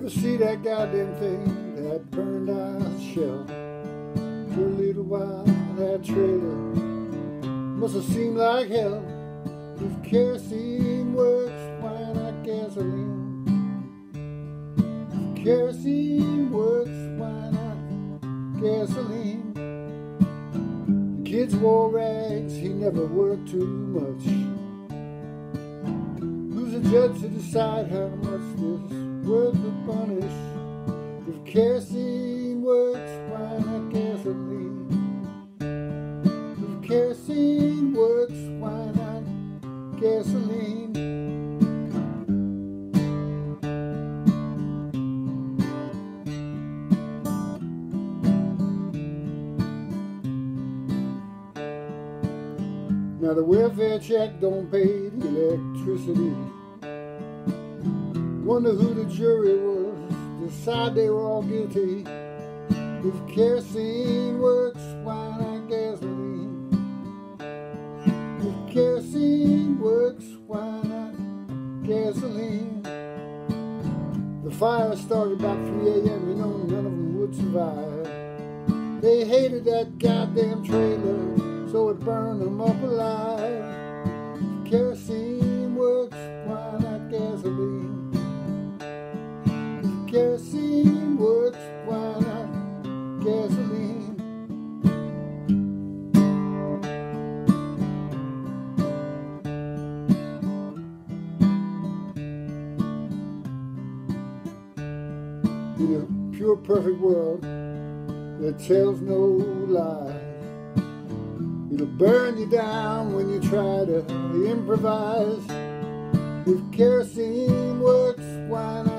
ever see that goddamn thing that burned out shell? For a little while that trailer must have seemed like hell. If kerosene works, why not gasoline? If kerosene works, why not gasoline? The kids wore rags, he never worked too much. Who's the judge to decide how much this worth to punish? If kerosene works, why not gasoline? If kerosene works, why not gasoline? Now the welfare check don't pay the electricity. Wonder who the jury was, decide they were all guilty. If kerosene works, why not gasoline? If kerosene works, why not gasoline? The fire started about 3 a.m. You know, none of them would survive. They hated that goddamn trailer, so it burned them up alive. If kerosene works, why not gasoline? If kerosene works, why not gasoline? In a pure, perfect world that tells no lies, it'll burn you down when you try to improvise. If kerosene works, why not